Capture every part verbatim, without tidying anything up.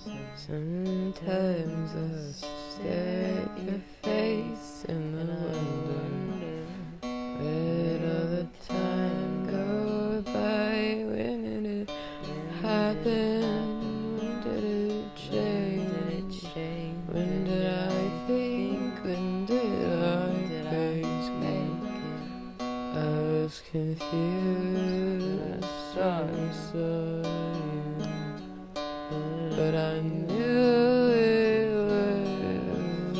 Sometimes I stare at your face and I wonder where all the time go by. When did it happen? When did it change? When did I think? When did I think? I was confused, I'm sorry, but I knew it was.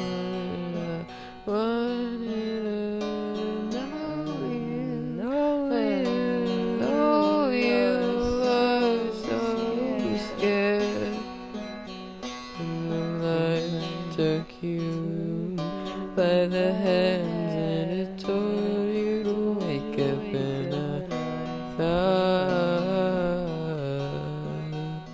I wanted to know you, know you, know you. I was so scared, and the light took you by the hands and it told you to wake up, and I thought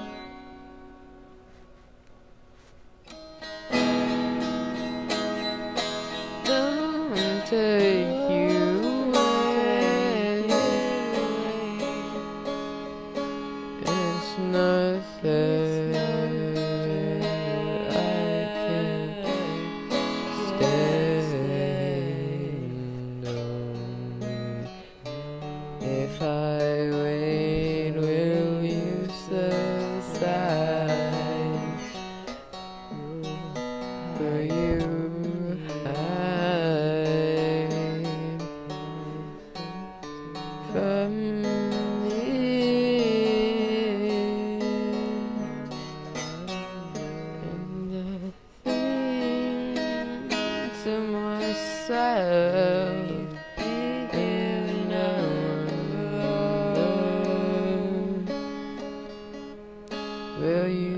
don't take you away. It's not fair. I can't stand on. If I wait, will you subside? Will you hide from me? And I think to myself, and I wonder, will you